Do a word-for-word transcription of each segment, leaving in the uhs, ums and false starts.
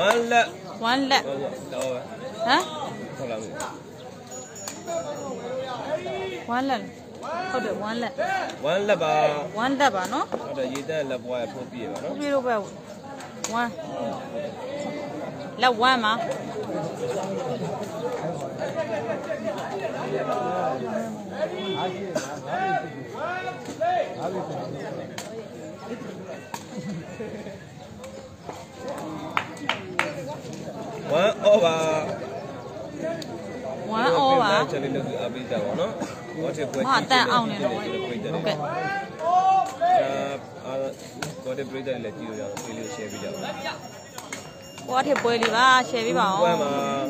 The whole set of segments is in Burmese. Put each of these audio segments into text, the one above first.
one lap one lap hả one lapဟုတ်တယ်one lap one lap ပါ one lap ပါနော်ဟုတ်တယ်ရေတန်း lap ဘွားဖို့ပြည့်ပါနော်ပြည့်တော့ပဲone lap one မှာ one over one over ချက်လေးလုပ်အပေးကြပါနော်ဟောချက်ပွဲဟာတန်အောင်နေတော့ဟုတ်ကဲ့အာတော့တဲ့ပြည်တယ်လည်းကြည့်ရအောင်ပြေးလေး share ပေးကြပါဟောထက်ပွဲလေးပါ share ပေးပါအောင်ပွဲမှာ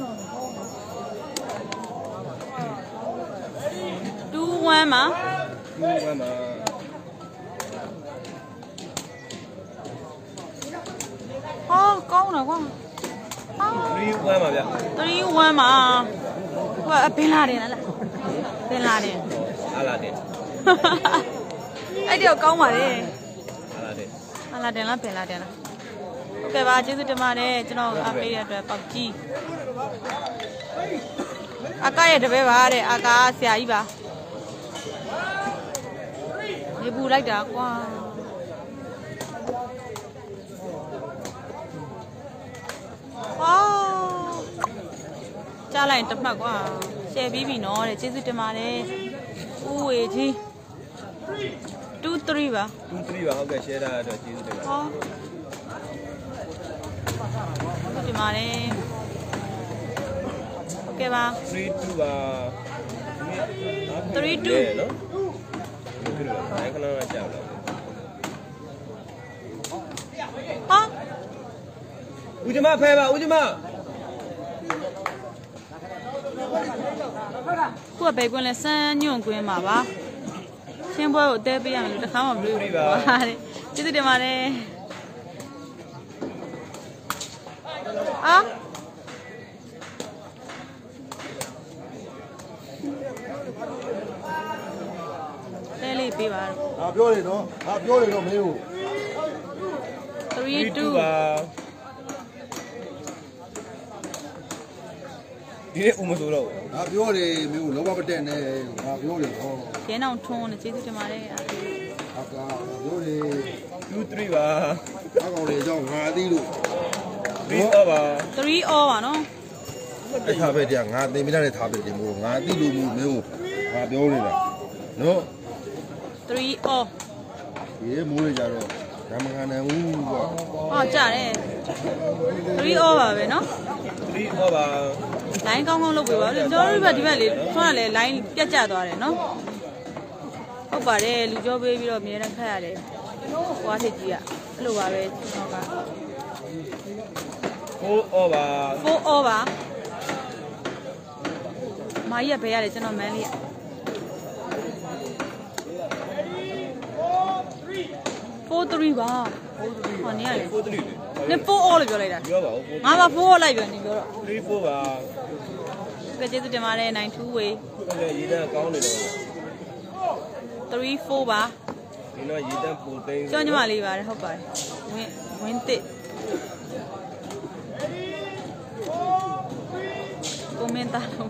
two one မှာ two oneမှာဟောကောင်းတယ်ကွာ three one ပါဗျ three one မှာဟိုဘင်လာတယ်လားဘင်လာတယ်အားလာတယ်အဲ့ဒီတော့ကောင်းပါလေအားလာတယ်အားလာတယ်လားဘင်လာတယ်လားဟုတ်ကဲ့ပါကျေးဇူးတင်ပါတယ်ကျွန်တော်အားပေးတဲ့အတွက်ပေါက်ကြီးအကားရဲ့တပည့်ပါတဲ့အာကာဆရာကြီးပါနေပူလိုက်တာကွာဟာကြားလိုက်တမှတ်ကွာရှယ်ပြီးပြီနော်တဲ့ကျေးဇူးတင်ပါတယ်ဦးဝေကြီးtwo threeပါ two threeပါဟုတ်ကဲ့ share တာတော့ကျေးဇူးတင်ပါတယ်ဟောဒီမှာလေဟုတ်ကဲ့ပါ three two ပါ three two နော်ဒီလိုအဲ့ခဏတော့ကြောက်တော့ဟာဦးကျမဖဲပါဦးကျမခုကဘယ်ကွင်းလဲစမ်းညွန့်ကွင်းမှာပါရှင်းပွဲကိုအသေးပေးရမယ်လို့တခါမှမပြောဘူးပါတဲ့ကျေးဇူးတင်ပါတယ်အာလဲလေးပေးပါတော့ဟာပြောတယ်နော်ဟာပြောတယ်တော့မင်းကို three two ပါဒီနေ့ဦးမစိုးတော့ဟာပြောတယ်မင်းကိုလောဘမတက်နဲ့ဟာပြောတယ်ဟောရဲနောင်ထွန်းနဲ့ကျေးဇူးတင်ပါတယ်ဟာကပြောတယ် two three ပါအကောင်လေးအကြောင်းငါအသီးလို့ three all ပါ three all ပါနော်အဲ့ထားပဲတရားငါသိမတဲ့ထားပဲတင်မို့ငါအသီးလို့မျိုးမင်းကိုငါပြောနေတာနော် three all ဒီမိုးလေးကြတော့ဓမ္မကန်နိုင်ဘူးကွာဟောကြားတယ်three all ပါပဲနော် three all ပါ line ကောင်းကောင်းလုပ်ပေးပါဦးကျွန်တော်တို့ဘက်ဒီဘက်လေးထွန်းကလည်း line ပြတ်ကျသွားတယ်နော်ဟုတ်ပါတယ်လူကြောပေးပြီးတော့အများနဲ့ခတ်ရတယ်ဟွာထစ်ကြီးကအဲ့လိုပါပဲကျွန်တော်က four all ပါ four all ပါမာကြီးကဘယ်ရတယ်ကျွန်တော်မန်းလေးfour threeပါဟောနေရတယ် four three နေfour all လို့ပြောလိုက်တာပြောပါဦးငါပါfour all လိုက်ပြောနေပြောတော့ three four ပါကဲကျေးဇူးတင်ပါတယ် nine two way ဟုတ်ကဲ့ရေတန်းကောင်းနေတော့ three fourပါဒီတော့ရေတန်းပူသိမ်းကျောင်းညီမလေးပါတယ်ဟုတ်ပါတယ်ဝင်းဝင်းတစ်ကွန်မန့်တာတော့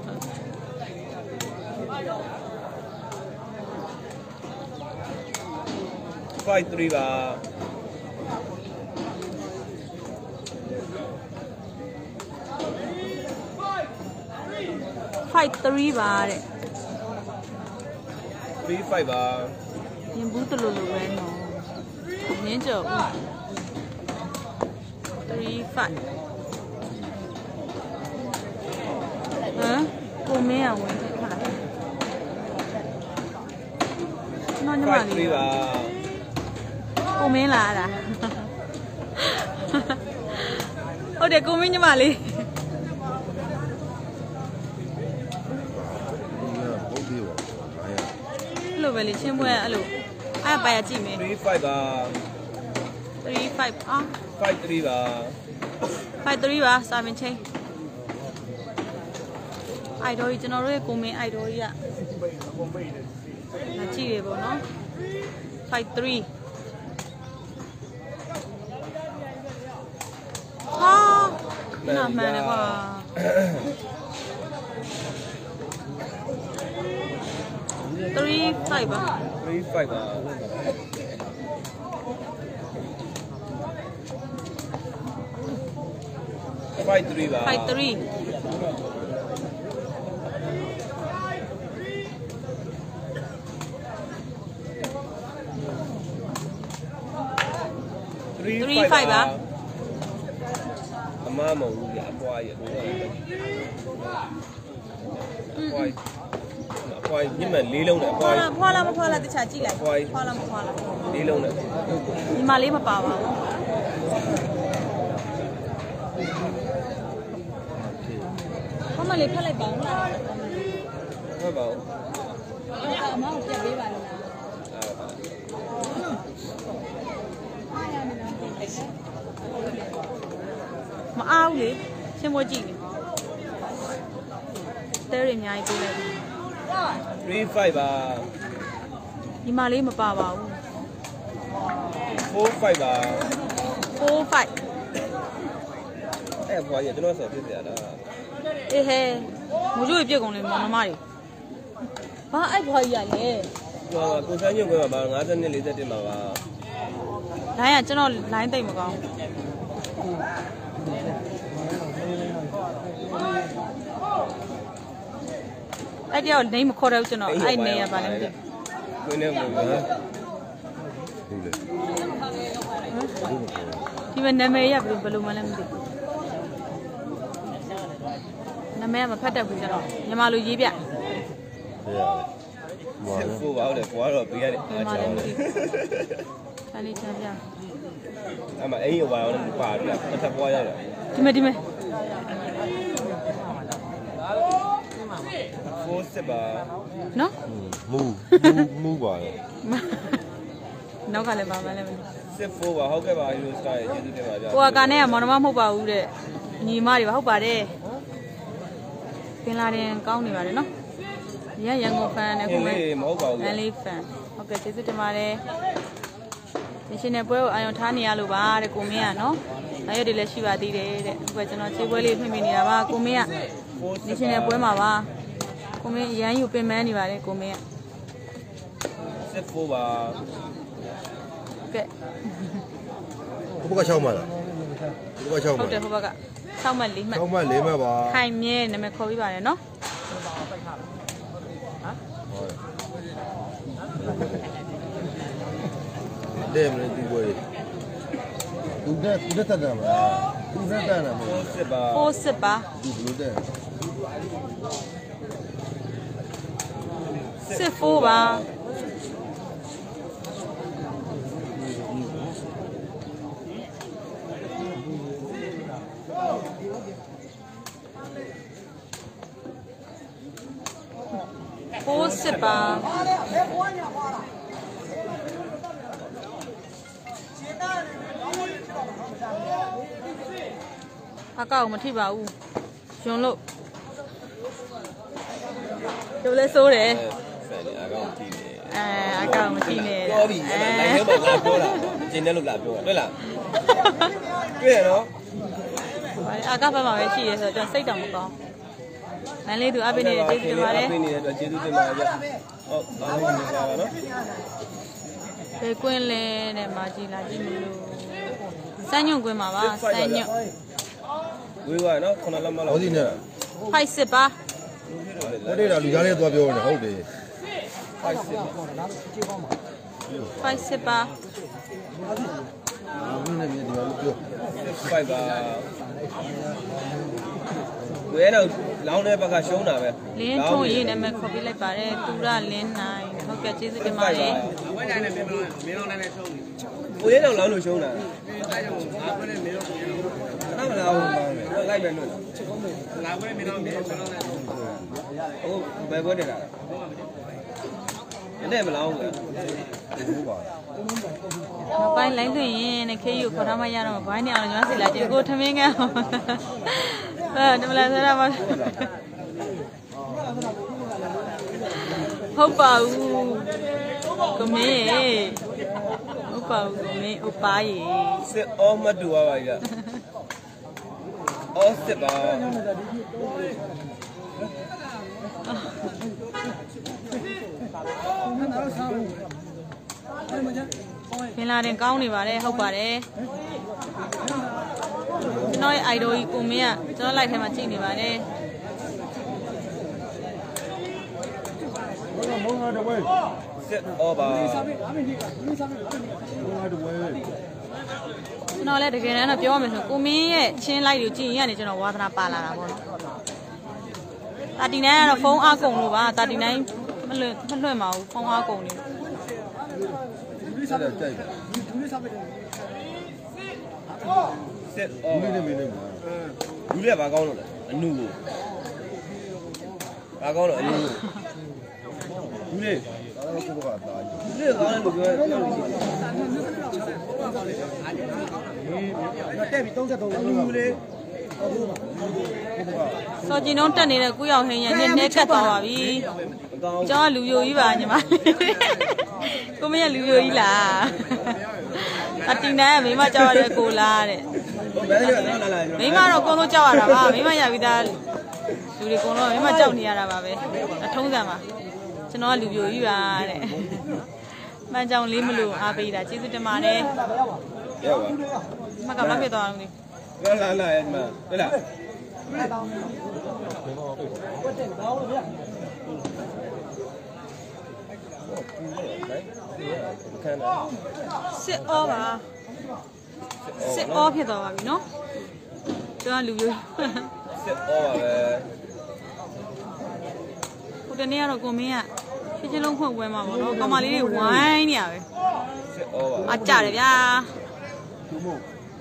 five three ပါ five threeပါတဲ့ three five ပါရင်ဘူးတလူလူပဲနော်နင်းကြော်ဦး three five ဟမ်ကိုမင်းကဝင်တယ်ခါနော်ညီမလေးပါကိုမင်းလာတာဟုတ်တယ်ကိုမင်းညီမလေးအဲ့လိုပဲလေချင်းပွဲအဲ့လိုအဲ့ပါရကြည့်မယ် three five ပါ three five အာ five three ပါ five three ပါစာမင်းချင်းအိုက်တော်ကြီးကျွန်တော်တို့ရဲ့ကိုမင်းအိုက်တော်ကြီးကလာကြည့်ရပေါ့နော် five three ဟာ Nah, man, apa? Three five ah. Three five ah. Five three ah. Five three. Three five ah. Ama mau ya apa ya? Apa? Apa? Ni mana lelong ni apa? Pala, pala, pala, tu caci lah. Pala, pala. Lelong ni. Ni malah apa bawa? Kau malah pala bawa lah. Apa bawa? Mau siap bebas lah. Mà ao đi, xem mua gì nè. Tới rồi nhai tôi lại. Three five ah. Nhưng mà lấy mà bà bảo. Four five ah. Four five. Eh, apa ya? Jangan sakit ya dah. Eh he, mua chút ít con lên mà nó mai. Ba ai bao giờ nè? Wah, kau sanjung kau apa? Ngajar ni lihat di mana? Lại à, cho nó lại tay mà con. Ai đeo này mà khó đâu cho nó, ai này à bà làm gì? Kau ni apa? Thì mình nằm đây à, bự bự mà làm gì? Nằm đây mà phát được cho nó, nhưng mà lui gì vậy? Four bawa deh, four bawa biar. Mà làm gì? Anh đi chơi à? Ama ấy bawa ni bawa ni, macam four ya. Đi mày đi mày. Four seba. Nó? Mu, mu ba. Nó cái này bà mà làm gì? Sep four bawa, hok bawa itu sekali, jadi dia bawa. ကိုကကနေကမောင်နှမမဟုတ်ပါဘူးတဲ့ညီမတွေပါဟုတ်ပါတယ်ပင်လာတယ်ကောင်းနေပါတယ်နော်ရရန်ကုန်ဖန်နဲ့ခုမဲ့ Eh, mau bawa. လန်လေးဖန်ဟုတ်ကဲ့ကျေးဇူးတင်ပါတယ်ဒီရှင်တဲ့ပွဲကိုအာရုံထားနေရလို့ပါတဲ့ကိုမင်းကနော်နောက်ရက်တွေလည်းရှိပါသေးတယ်တဲ့ဟုတ်ကဲ့ကျွန်တော်ခြေပွဲလေးဖွင့်ပြနေတာပါကိုမင်းကဒီရှင်တဲ့ပွဲမှာပါကိုမင်းရန်ယူပင်ပန်းနေပါတယ်ကိုမင်းက Sep four bawa. ကဲဘုကချောင်းမလားဘုကချောင်းမဟုတ်တယ်ဟိုဘက်က၆မှတ်၄မှတ်ချောင်းမလေးမှတ်ပါခိုင်မြဲနာမည်ခေါ်ပြီးပါတယ်နော်တဲ့မလို့ဒီပွဲသူနဲ့သူနဲ့တက်တာမလားသူနဲ့တက်တာမဟုတ် Four seba. ဖိုးစစ်ပါဘူးဘလို့တဲ့စစ်ဖိုးပါ Four sipper. À cậu mà thi bảo xuống lộ. Đâu lấy số đấy. À cậu mà thi nè. Có bị lại nếu mà làm vô là trên đây lúc làm vô, đấy là. Cái đó. À các bạn bảo cái gì rồi cho xây đồng một con. Này lên từ áp bên này chơi từ mà đấy. Để quên lên để mà chỉ là gì mà luôn. Sang nhung quên mà ba, sang nhung. Quên rồi nó không làm mà Có gì nữa Phải xếp ba. Có đây là lùi ra đây tôi biểu này, không để Phải xếp ba. Phải và quê nào lão này bác xuống nào vậy? Liên thôi gì này mình không biết lại bà đây tu ra liên này không kể chỉ cái mà đấy. Quê nào lão nuôi xuống nào? Nó mà lão lại bên nữa. Lão quê bên nào bên nào? Ô, về quê đây là. Cái này mà lão vậy? Mà bay lấy thì này khiอยู่เขาทำมาอย่างเราbayเนี่ยเอาอย่างนั้นสิละเจ้ากูทำยังไงเออทำอะไรซะแล้วมาဟုတ်ပါဘူးကိုမင်းဟုတ်ပါဘူးကိုမင်းဥပါရေစစ်အောမတူပါပါကြအော်စစ်ပါပင်လာတင်ကောင်းနေပါတယ်ဟုတ်ပါတယ်ကျွန်တော်ရဲ့ idol ကြီးကိုမင်းကကျွန်တော် live ထဲမှာကြည့်နေပါတယ်စစ်အော်ပါကျွန်တော်လည်းတကယ်တမ်းတော့ပြောရမယ်ဆိုကိုမင်းရဲ့ချင်း live ကိုကြည့်ရင်ကနေကျွန်တော်ဝါသနာပါလာတာပေါ့နော်တာတီနိုင်းကတော့ဖုန်းအားကုန်လို့ပါတာတီနိုင်းမလွတ်မလွတ်ပါဘူးဖုန်းအားကုန်နေစစ်တယ်ကြိုက်တယ်စစ်အော်ဘူးလေးမင်းလေးမှာဘူးလေးကဘာကောင်းလို့လဲအနုကိုဘာကောင်းလို့အနုကိုဘူးလေးအဲ့တော့ကိုကအသားကြီးဘူးလေးကောင်းတယ်လို့ပြောပြောလို့ရှိတယ်တက်ပြီး33အနုဘူးလေးစောကျင်တော့တက်နေတဲ့ကုရောက်ဟင်းရနဲ့နဲကတ်သွားပါပြီကျောင်းကလူယိုကြီးပါညီမကိုမရလူယိုကြီးလားအတင်နိုင်မိမကြောက်ရတဲ့ကိုလားတဲ့မိမတော့ကိုလုံးကြောက်ရတာပါမိမရပြီးသားလူတွေကိုလုံးမိမကြောက်နေရတာပါပဲအထုံးစံပါကျွန်တော်ကလူယိုကြီးပါတဲ့မှန်ကြောင်လေးမလို့အားပေးတာကျေးဇူးတင်ပါတယ်ရောက်ပါမကဘာဖြစ်သွားအောင်လဲလာလာရဲ့မဟုတ်လားစစ်အောပါစစ်အောဖြစ်သွားပါပြီနော်ကျွန်တော်လူမျိုးစစ်အောပါပဲဟိုတနေ့ကတော့ကိုမင်းကဖြည်းချင်းလုံးဖွင့်ပွဲမှာပေါ့နော်ကောင်မလေးတွေဝိုင်းနေရပဲစစ်အောပါအကြတယ်ဗျာသူမို့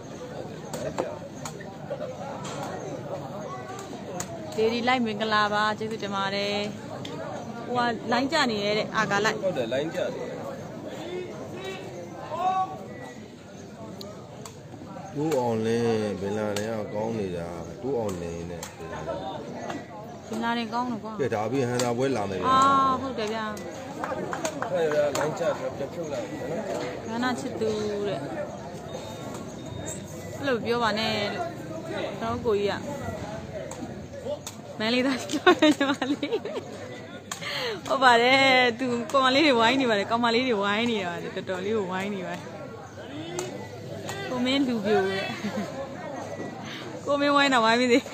ဒေဒီလိုက်မင်္ဂလာပါကျေးဇူးတင်ပါတယ်ဟိုကလိုင်းကြနေရတဲ့အာကာလိုက်ဟုတ်တယ်လိုင်းကြနေတူအောင်လင်းဘယ်လာလဲကောင်းနေတာတူအောင်လင်းနဲ့ဘယ်လာနေကောင်းလို့ကွာကဲဒါပြီးဟန်တာပွဲလာမယ်ဗျာအာဟုတ်တယ်ဗျာအဲ့ဒါလိုင်းကြဆိုပြဖြုတ်လိုက်နော်ခဏချစ်သူတဲ့အဲ့လိုပြောပါနဲ့လို့ကျွန်တော်ကိုကြီးကမန်လေးသားပြောတယ်ညီမလေးဟုတ်ပါတယ်သူကောင်မလေးတွေဝိုင်းနေပါတယ်ကောင်မလေးတွေဝိုင်းနေပါတယ်တော်တော်လေးကိုဝိုင်းနေပါတယ်ကိုမင်းလူပြိုတဲ့ကိုမင်းဝိုင်းတာဝိုင်းပြီသေး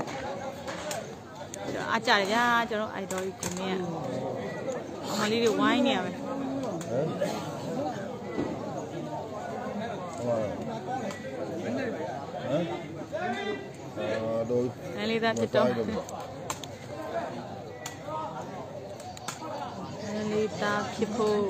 အားကြတယ်ဗျာကျွန်တော် idol ကြီးကိုမင်းကကောင်မလေးတွေဝိုင်းနေရမယ်ဟမ်အာတော့မန်လေးသားဖြစ်တော့လေးသားဖြစ်ဖို့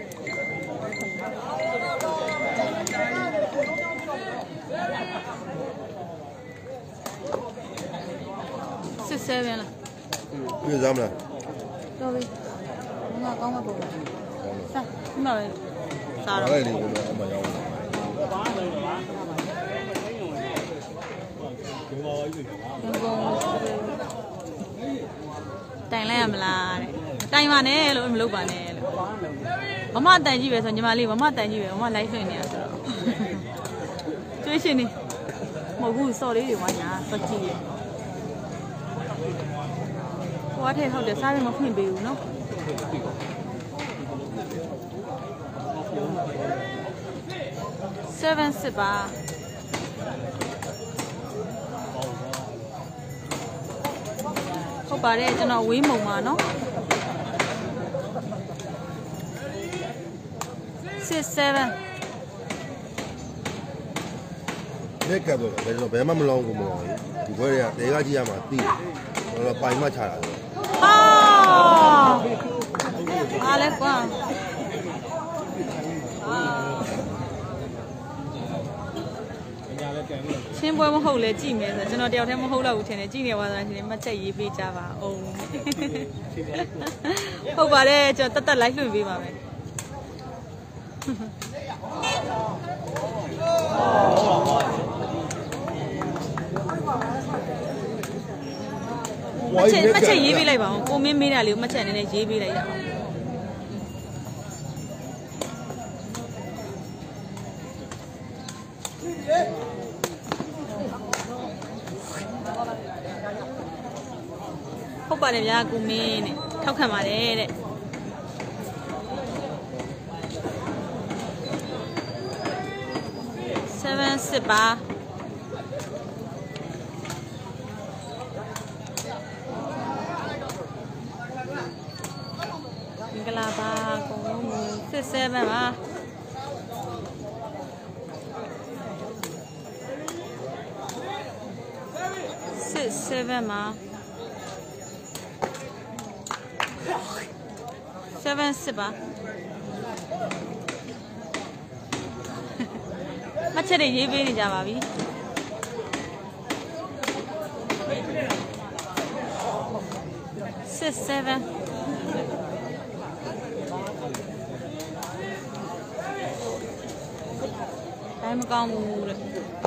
စစ်ဆဲပြန်လားပြေးစားမလားတော်ပြီငါကောင်းမပေါ့စားဒီမှာပဲစားတော့အဲ့ဒီကိုအမရောက်တိုင်လိုက်ရမလားတဲ့တိုင်ပါနဲ့လို့မလုပ်ပါနဲ့လို့မမတိုင်ကြည့်ပဲဆိုညီမလေးမမတိုင်ကြည့်ပဲမမ live ဖွင့်နေတာဆိုတော့ကျွေးရှင်နေမဟုတ်ဘူးစော်လေးတွေဝိုင်းညာစော်ကြည့်ရဟိုအထက်ဟုတ်တယ်စားတယ်မဖွင့်ပေးဘူးနော်7စစ်ပါဟုတ်ပါတယ်ကျွန်တော်ဝေးမုံပါနော်six seven လက်ကပ်တော့ဘယ်တော့ဘယ်မှမလောင်းဘူးမလောင်းဒီဘွဲတွေကတဲကကြည့်ရမှာသိတယ်တော့ပိုင်မှချတာဆိုဟာအားလဲကွာချင်းပွဲမဟုတ်လဲကြည့်မယ်ဆိုကျွန်တော်တယောက်တည်းမဟုတ်တော့ဘူးထင်တယ်ကြည့်နေပါသားရှင်မှတ်ချက်ရေးပေးကြပါအောင်ဟုတ်ပါတယ်ကျွန်တော်တက်တက် live လွှင့်ပေးပါမယ်မချက်မချက်ရေးပေးလိုက်ပါဦးကိုမင်းမေးတာလေးကိုမချက်နည်းနည်းရေးပေးလိုက်ရအောင်ဟုတ်ပါတယ်ဗျာကိုမင်းနဲ့ထောက်ခံပါတယ်တဲ့seven sixပါမင်္ဂလာပါကိုလုံးsix sevenပါsix sevenပါseven sixပါမချက်တွေရေးပေးနေကြပါပြီsix sevenတိုင်းမကောင်းဘူးတဲ့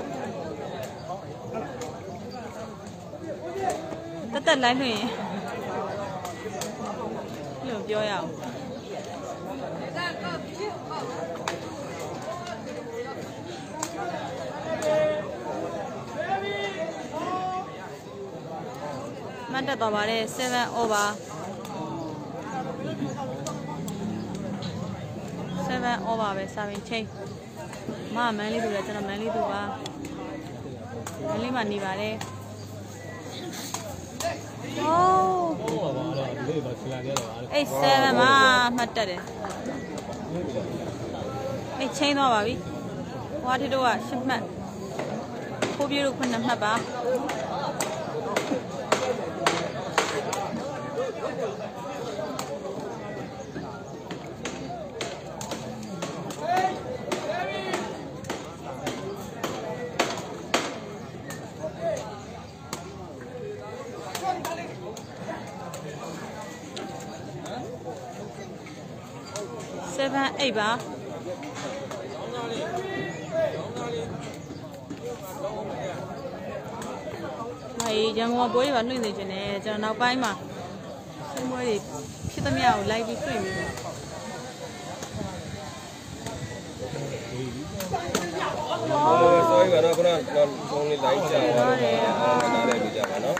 တက်တက်လိုက်လို့ရင်လို့ပြောရအောင်မတ်တက်သွားပါတယ်seven over seven over ပဲစာပင်ချိန်မမန်းလေးတို့လည်းကျွန်တော်မန်းလေးတို့ပါမန်းလေးမှနေပါတယ်โอ้eight sevenမှာမှတ်တက်တယ်အဲ့ချိန်သွားပါပြီဟွာထီတို့ကရှစ်မှတ်ဖိုးပြေတို့ခုနှစ်မှတ်ပါseven eightပါမအေးရန်ကုန်ပွဲတွေပါနှွင့်နေခြင်းနဲ့ကျွန်တော်နောက်ပိုင်းမှာဆင်းပွဲတွေဖြစ်သမျှကိုလိုက်ပြီးတွေ့မိတယ်အော် sorry ပါတော့ခုနကဖုန်းလေးလိုက်ကြပါတော့နားလည်းကြပါနော်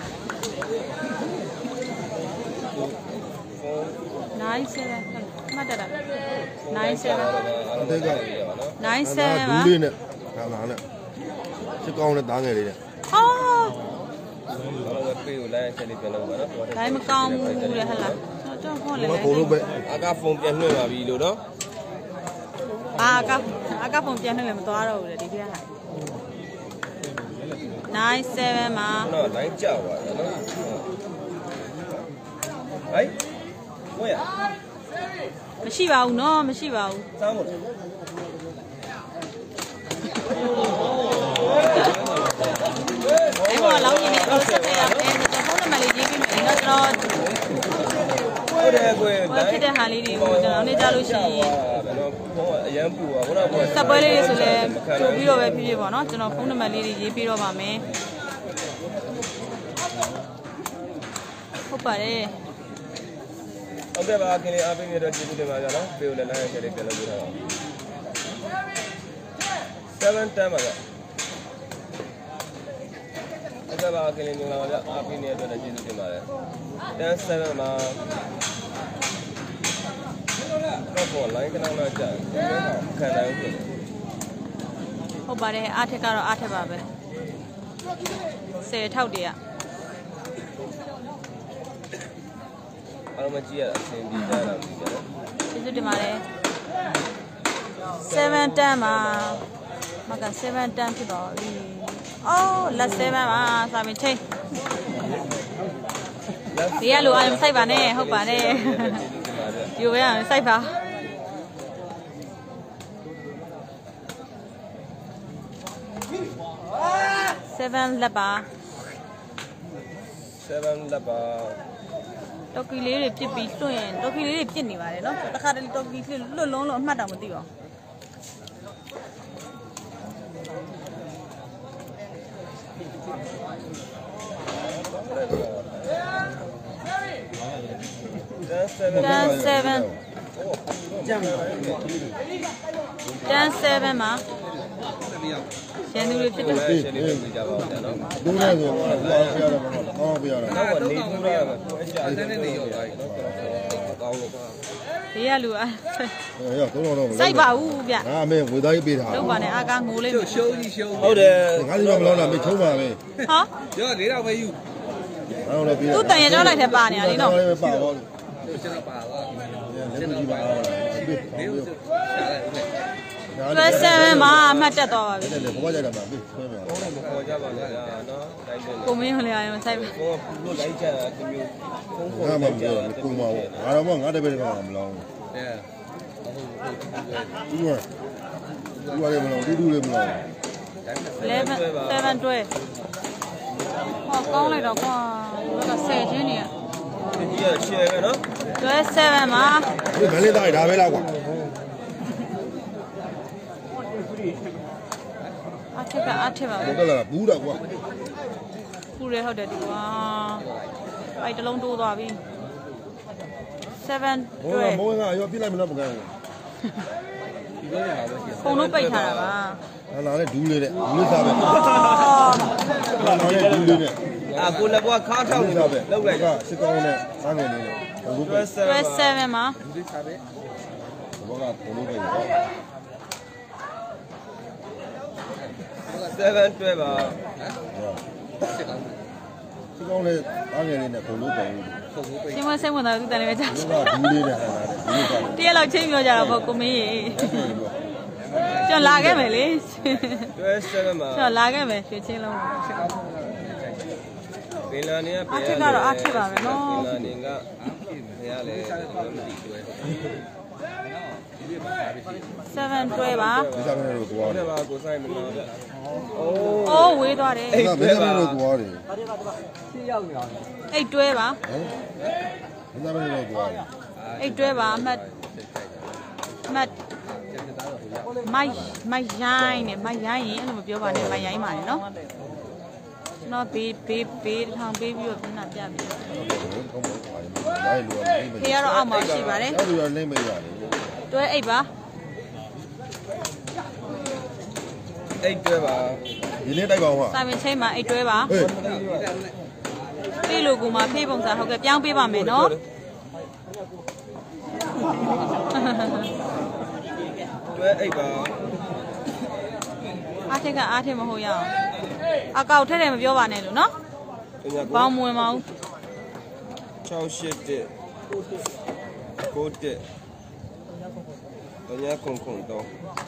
nine sevenမှတ်တတာnine seven nine ဆယ် seven ပါဘူးလေးနဲ့ဒါလာနဲ့စစ်ကောင်းနဲ့တားငယ်လေးနဲ့အော်တော့ပြေကိုလိုက်ချက်လေးပြန်လုပ်ပါနော်ဒါမကောင်းဘူးလေဟဲ့လားကျွန်တော်ဖုန်းလေးမဘုံလို့ပဲအကဖုန်းပြန်နှွှဲပါပြီလို့နော်အာကအာကဖုန်းပြန်နှွှဲလည်းမသွားတော့ဘူးလေဒီပြဟာnine sevenမှာတော့လိုင်းကြောက်ပါနော်ဟိုင်းကိုရမရှိပါဘူးနော်မရှိပါဘူးစောင်းမို့အဲ့ဘောလောက်ရင်းနဲ့တော့ဆက်ရမယ်ကျွန်တော်ဖုန်းနံပါတ်လေးရေးပြီးမယ်နော်ကျွန်တော်ဟုတ်တယ်ကိုယ်ဟိုဖြစ်တဲ့ဟာလေးတွေကိုကျွန်တော်နေကြလို့ရှိရင်ဘယ်တော့ဖုန်းအရန်ပူပါခုနကစက်ပွဲလေးတွေဆိုလဲကြိုပြီးတော့ပဲဖြစ်ဖြစ်ပေါ့နော်ကျွန်တော်ဖုန်းနံပါတ်လေးတွေရေးပြီးတော့ပါမယ်ဟုတ်ပါတယ်ဟုတ်ကဲ့ပါခင်ဗျာအားပေးရတော့ကျေးဇူးတင်ပါကြနော်ပြေကိုလည်းလိုက်ရခဲ့လေးပြန်လုပ်ပြထားပါseven tenပါဗျဟုတ်ကဲ့ပါခင်ဗျာညီမတို့အားပေးနေရတော့ကျေးဇူးတင်ပါတယ်ten sevenမှာတော့ပေါ် line ကနောက်လာကြတယ်ခံနိုင်ဦးပြင်ဟုတ်ပါတယ်အားထက်ကတော့အားထက်ပါပဲဆယ်ထောက်တည်းอ่ะအားလုံးမကြည့်ရတာအဆင်ပြေကြတာမသိကြတော့ကျေးဇူးတင်ပါတယ်seven tenမှာမကseven tenဖြစ်တော့ပြီအော်လက်sevenပါစာမင်းချင်းဒီရလိုအရင်စိုက်ပါနဲ့ဟုတ်ပါတယ်ယူပဲအောင်စိုက်ပါsevenလက်ပါ sevenလက်ပါတော်ကီလေးတွေပြစ်ပြီးလွှင့်ရင်တော်ကီလေးတွေပြစ်နေပါတယ်နော်တခါတလေတော်ကီလွတ်လုံးလုံးအမှတ်တောင်မသိပါဘူးten seven ten sevenမှာရှန်သူတွေဖြစ်တယ်ရှင်းနေပြီကြပါဦးနော်ဒူးနေဆိုတော့ကောင်းပြရတာကောင်းပြရတာတော့နေဘူးလားအဲ့ဒါနဲ့နေရောက်သွားပြီနော်ကောင်းလို့ပါဘေးကလူအားအေးရောသုံးတော့စိုက်ပါဦးဗျငါအမေဝေသားကြီးပေးထားလုံးပါနဲ့အာကာငိုလေးမယ်ရှုံးကြီးရှုံးဟုတ်တယ်ငါစီတော့မလောတာမေချုံးပါပဲဟာရောလေးတော့ပဲယူငါတို့လည်းပေးသူ့တန်ရကြောလိုက်တဲ့ပါနေရလေနော်လည်းပါတော့ကျွန်တော်ပါသွားလည်းကြည့်ပါတော့လေးကိုရှာလိုက်ဦးမယ်တွဲဆယ်မှာအမှတ်တက်သွားပါပြီတယ်လေဘောကြတာမှာပေးဆွဲမယ်ဟုတ်တယ်မခေါ်ကြပါနဲ့နော်တိုင်းတယ်ကိုမင်းဟလျာရင်စိုက်ပါကိုကလို့လိုက်ချင်တာဒီမျိုးဖုန်းခေါ်ငါမှမပြောဘူးကုံပါဘောငါတော့ငါတပည့်တော့မလောင်းအဲဘူးဘူးဘူးလည်းမလောင်းတူတူလည်းမလောင်း eleven sevenတွဲဟောကောင်းလိုက်တော့ကွာဘက်ကဆယ်ချင်းနေရဒီကြီးက share ပဲနော်တွဲsevenမှာဒီမလေးသားဒါပဲလားကွာအထက်ကအားထက်ပါဘဘူးယ်တော့လာဘူးတော့ကွာဖူရဲဟုတ်တယ်ဒီကွာပိုက်တစ်လုံးတိုးသွားပြီ seven ဟိုတွဲကမိုးကရောပြလိုက်မလို့မကန်ဘူးဒီလိုနေတာပဲဖုန်းလုံးပိတ်ထားတာပါဟာလာလေဒူးလေးတဲ့ဒူးလေးစားပဲဟာလာလေဒူးလေးနဲ့အာကိုလည်းဘွားခါထောက်နေစားတော့ပဲလောက်လိုက်ကစစ်ကောင်းနဲ့စားငယ်လေးနဲ့ဘုရားတွဲ seven မှာဒီစားပဲဘောကဘုံလေးပဲရော seven တွဲပါစစ်ကောင်းနဲ့စားငယ်လေးနဲ့ဘုံလေးပဲရှင်းမစိတ်ဝင်တာသူတန်လေးပဲကြာဘုရားဒူးလေးနဲ့ဟာလာတယ်ဒူးလေးစားတရက်လောက်ချင်းပြောကြတာပေါ့ကိုမင်းရေကျွန်တော်လာခဲ့မယ်လေတွဲ seven မှာကျွန်တော်လာခဲ့မယ်ရွှေချင်းလုံးပင်လာနေကပင်လာနေကဘယ်ရလဲမသိတွဲ seven တွဲပါဒီစားမယ်လို့သွားတဒီယ်မှာကိုဆိုင်မလို့အိုးအိုးဝေးသွားတယ်ဒီစားမယ်လို့သွားတယ်အိတ်တွဲပါဟမ်ဒီစားမယ်လို့သွားတယ်အိတ်တွဲပါအမှတ်အမှတ်မိုက်မိုက်ရိုင်းနဲ့မိုက်ရိုင်းရင်အဲ့လိုမပြောပါနဲ့မိုက်ရိုင်းပါနဲ့နော်ကျွန်တော်ဘေးဘေးဘေးထောင်ပေးပြီးတော့ပြန်လာပြပြီကောင်းပါပါဘာလို့လဲဖေကတော့အောက်မှာရှိပါတယ်အဲ့လိုလိမ့်မရတယ်တွဲအိတ်ပါအိတ်တွဲပါဒီနေ့တိုက်ပါဦးဟာစာမင်ချင်းမှာအိတ်တွဲပါဟေးဖေးလိုကူမှာဖေးပုံစံဟုတ်ကဲ့ပြောင်းပေးပါမယ်နော်တွဲအိတ်ပါအားထက်ကအားထက်မဟုတ်ရအောင်အကောက်ထက်တယ်မပြောပါနဲ့လို့နော်ဘောင်းမဝင်ပါဘူး 6 8 1 9 1တညာခုံခုံတော့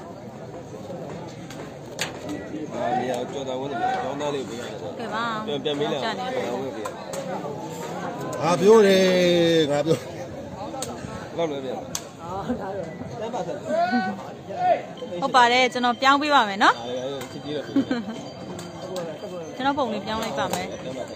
အာမရကြောတာဝင်တယ်ကျောင်းသားလေးပေးရတယ်ကဲပါပြန်ပြန်မေးလိုက်ကြာနေကျောင်းဝင်ပေးရငါပြောတယ်ငါပြောလောက်လည်းပြန်တမ်းပါဆက်ဟုတ်ပါတယ်ကျွန်တော်ပြောင်းပေးပါမယ်နော်အားရချစ်ကြည့်ရပြီကျွန်တော်ပုံလေးပြောင်းလိုက်ပါမယ်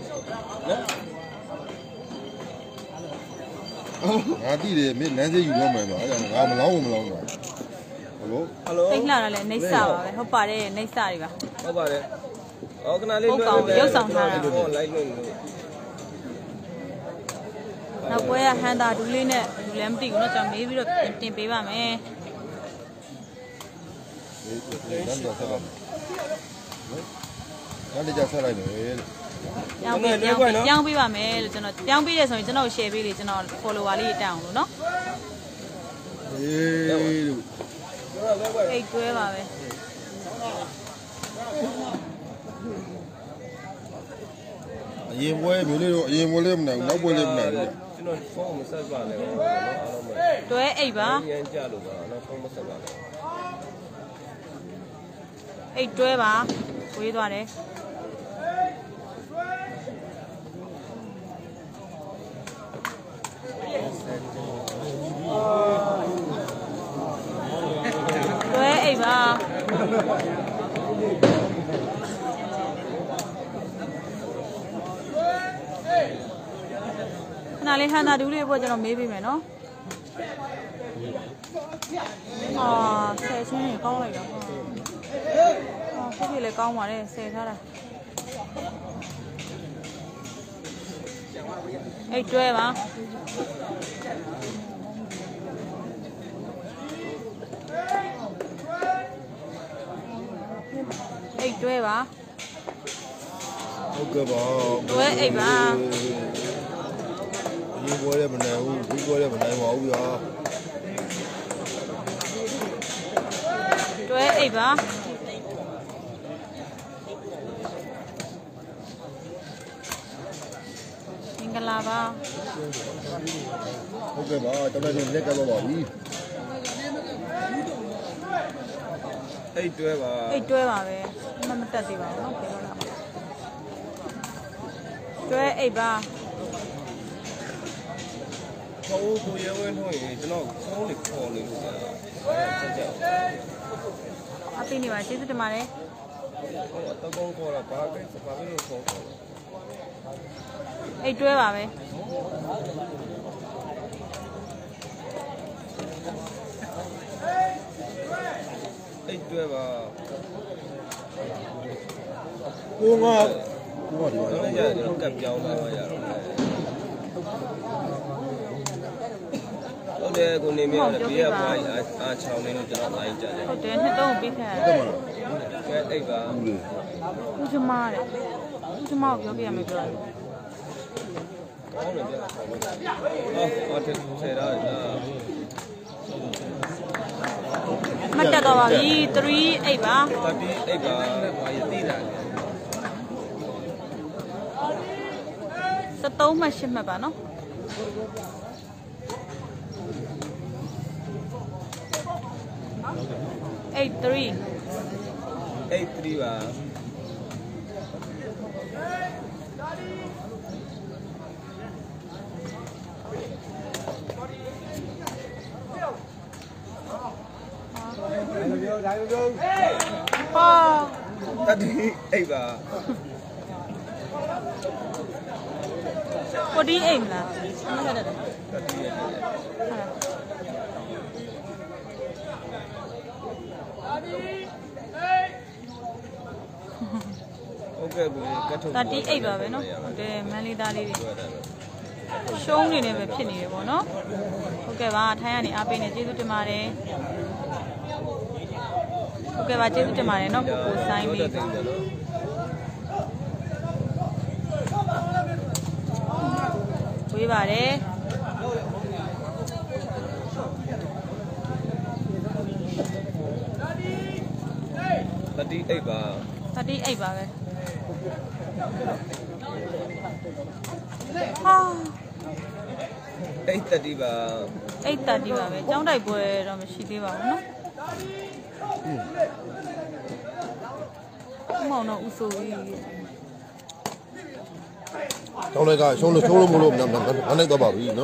ငါတိတယ်မင်းလမ်းစေးယူတော့မယ်တော့အဲ့ဒါငါမလောင်းဘူးမလောင်းဘူးဟယ်လိုဟယ်လိုတိတ်လာတာလည်းနှိမ့်စာပါပဲဟုတ်ပါတယ်နှိမ့်စာတွေပါဟုတ်ပါတယ်ဟောခဏလေးလိုက်လွှင့်လို့နောက်ပွဲကဟန်တာဒူးလေးနဲ့ဒူးလည်းမသိဘူးเนาะကျွန်တော်မေးပြီးတော့တင်ပေးပါမယ်ဒီလမ်းတော့ဆက်လိုက်လမ်းကြဆက်လိုက်မယ်ပြောင်းပေးပြောင်းပေးပြောင်းပေးပါမယ်လို့ကျွန်တော်ပြောင်းပေးတယ်ဆိုရင်ကျွန်တော် share ပေးလေကျွန်တော် follower လေးတက်အောင်လို့เนาะအေးလို့အိတ်တွဲပါပဲအရင်ပွဲမျိုးလေးတော့အရင်ပွဲလေးမနိုင်ဘူးနောက်ပွဲလေးမနိုင်ဘူးကျွန်တော်ဖုန်းမဆက်ပါနဲ့အားလုံးပဲတွဲအိတ်ပါရမ်းကြလို့ပါနော်ဖုန်းမဆက်ပါနဲ့အိတ်တွဲပါဝေးသွားတယ်တွဲအိတ်ပါခဏလေးဟန်တာဒူးလေးပေါ့ကျွန်တော်မေးပေးမယ်နော်အာဆယ်ချင်းကြီးကောင်းလိုက်တော့ဟာဖြစ်ဖြစ်လည်းကောင်းပါတယ်ဆယ်ထားတာအဲ့တွဲပါတွဲပါဟုတ်ကဲ့ပါတွဲအိတ်ပါဒီပွဲလည်းမနိုင်ဘူးဒီပွဲလည်းမနိုင်ပါဘူးဗျာတွဲအိတ်ပါမင်္ဂလာပါဟုတ်ကဲ့ပါကျွန်တော်တို့လက်ကပ်တော့ပါပြီအိတ်တွဲပါအိတ်တွဲပါပဲမမတက်သေးပါဘူးเนาะပြောလာပါတွဲအိတ်ပါခေါင်းကိုရဲဝဲထုတ်ရင်ကျွန်တော်ခေါင်းလေးခေါ်နေလို့ဆက်ကြအပိနေပါကျေးဇူးတင်ပါတယ်ဟိုတော့ကောင်းခေါ်တာဘာပဲဘာပဲလို့ခေါ်ခေါ်အိတ်တွဲပါပဲအိတ်တွဲပါကိုငါကိုကဒီတော့လည်းရတယ်ကပ်ပြောင်းလာရတော့ဟုတ်တယ်ကိုနေမြေလည်းဘေးကပွားကြီးအားချောင်းနေလို့ကျွန်တော်လိုက်ကြတယ်ဟုတ်တယ်နှစ်သုံးပြီးခဲ့ရတက်တယ်မှာကဲအိတ်ပါဘူးလေဦးချမတဲ့ဦးချမကိုပြောပြရမယ်ပြောတယ်ကောင်းတယ်ဗျာဟောဟောတယ်ဆယ်တော့ဒါမတက်တော့ပါပြီthree eightပါသတိအိတ်ပါဘာရသိတာလဲ sevenမှတ်eightမှတ်ပါနော်eight three အိတ်3ပါဟာတတိအိတ်ပါ forty-eightမလားမဟုတ်တယ်တတိရဲ့ ဟုတ်ကဲ့ကိုကတ်ထုတ် thirty-eightပါပဲเนาะဟုတ်တယ်မန်လေးသားလေးတွေရှုံးနေနေပဲဖြစ်နေတယ်ပေါ့နော်ဟုတ်ကဲ့ပါထိုင်းကနေအားပေးနေကျေးဇူးတင်ပါတယ်ဟုတ်ကဲ့ပါကျေးဇူးတင်ပါတယ်เนาะကိုကိုဆိုင်လေးဝေးပါတယ်တတိအိတ်ပါ thirty-eightပါပဲဟာအိတ်တတိပါ eight thirtyပါပဲကျောင်းတိုက်ပွဲတော့မရှိသေးပါဘူးเนาะမောင်တော့ဥဆိုကြီးတောင်းလိုက်ကရှုံးလို့ရှုံးလို့မလို့မနိုင်တော့ပါပြီနော်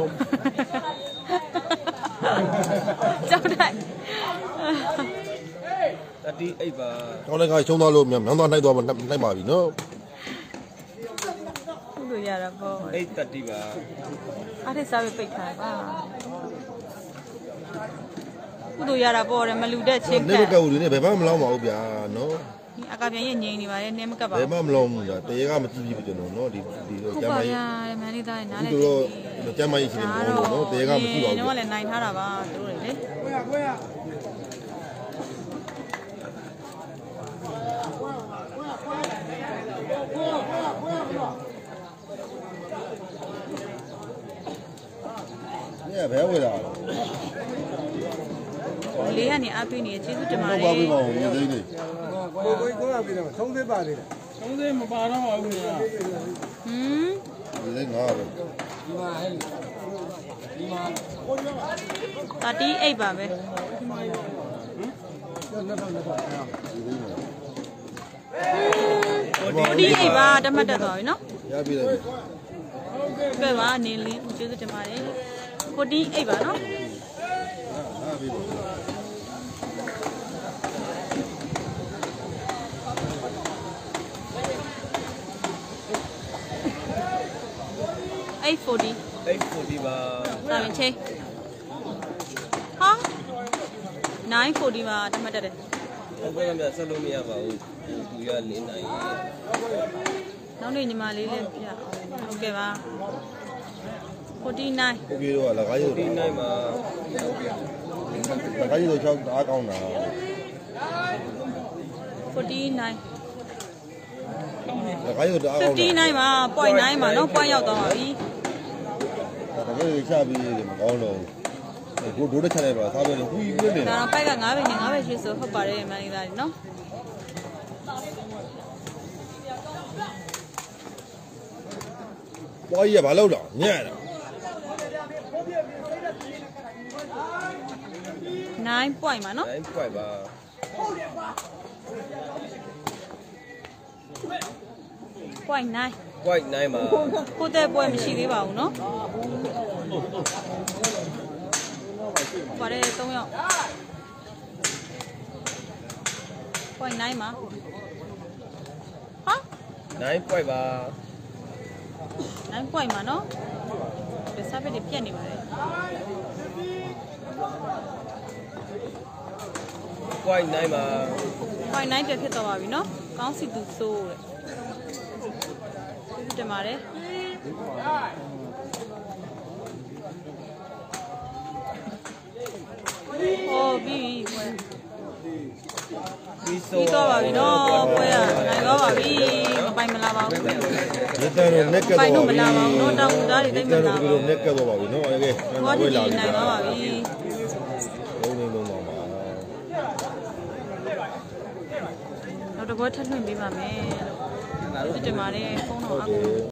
ကျောင်းတိုက်တတိအိတ်ပါတောင်းလိုက်ကရှုံးသွားလို့မြန်မြန်သွားနိုင်တော့နိုင်ပါပြီနော်ခုလိုရတာပေါ့အိတ်တတိပါအားထက်စားပဲပိတ်ထားပါခုလိုရတာပေါ့တယ်မလူတဲ့ချင်းနေကမကောက်ဘူးနေဘယ်မှမလောင်းပါဘူးဗျာနော်ဒီအကပြန်ရဲ့ငိမ့်နေပါတယ်နည်းမကပ်ပါဘယ်ဘူးမှမလောင်းဘူးလားတရေကမကြည့်ကြည့်ဘူးကျွန်တော်နော်ဒီဒီတော့ဟုတ်ကျမ်းပါမကြီးဗျာမန်လေးသားနားလဲဒီတော့ကျမ်းမကြီးရှင်နေမလို့နော်တရေကမကြည့်ပါဘူးတော့လည်းနိုင်ထားတာပါသူတို့တွေလေကိုရကိုရနေဘယ်ဝေးလာလေးကနေအားပေးနေကျေးဇူးတင်ပါတတော့ယ်ပါပြီပါဦးမြေသိန်းလေးကိုကိုကိုရပြီတော့သုံးသေးပါသေးတယ်သုံးသေးမပါတော့ပါဘူးညာဟမ်မြေသိန်းငါပဲဒီမှာဟဲ့ဒီမှာ thirty-eightပါပဲတော့နှစ်ထောင်နှစ်ထောင်အဲ့ forty-eightပါတမတ်တက်သွားပြီနော်ရပြီလေကဲပါနေလင်းကျေးဇူးတင်ပါတယ်forty-eightပါနော်ဟာပြီပါ eight forty အိတ်40ပါဒါရင်ချင်းဟာnine fortyပါတမတ်တက်တယ်ဟုတ်ကဲ့ဗျဆက်လို့မရပါဘူးသူရလင်းနိုင်နောက်နေ့ညီမလေးလည်းပြဟုတ်ကဲ့ပါforty-nine โอเคတော့လကားရုပ်ဒီနိုင်မှာလကားရုပ်တော့ချောက်အားကောင်းတာ forty-nine ဒါကရုပ်တအားကောင်း fifty-nine မှာ point nine မှာနော် point ရောက်သွားပါပြီဒါကရုပ်ချပြီးမကောင်းတော့ဘူးကိုဒိုးတစ်ချက်လိုက်ပါသားပဲဟူးပြနေဒါတော့ပိုက်ကnineပဲနဲ့nineပဲရှိဆိုဟုတ်ပါတယ်မန်လေးသားကြီးနော်ပွားကြီးကဘာလုပ်တော့ညံ့တာ nine point မှာနော် nine point ပါ point nine point nine ပါကိုတဲ့ပွဲမရှိသေးပါဘူးနော်ပါတယ်သုံးယောက် point nine မှာဟာ nine point ပါ nine point မှာနော်ဒီစာပေတွေပြတ်နေပါတယ် point nine ပါ point nine ပြတ်ဖြစ်သွားပါပြီနော်ကောင်းစီသူဆိုးတဲ့ဒီတင်ပါတယ်โอ้ပြီးပြီပြီးပြီးတော့ပါပြီနော်ပွဲရနိုင်တော့ပါပြီမပိုင်မလာပါဘူးလက်တန်းတော့နက်ကက်တော့ပိုင်တော့မလာပါဘူးနော်တောင်ကူသားတွေတိတ်မလာပါဘူးနက်ကက်တော့ပါပြီနော်အဲ့ကဲဘောတီတီနိုင်တော့ပါပြီလုံးနေလုံးတော့ပါနောက်တစ်ဘောထပ်လွှင့်ပေးပါမယ်လို့ဒီတင်ပါတယ်ဖုန်းတော့အကူ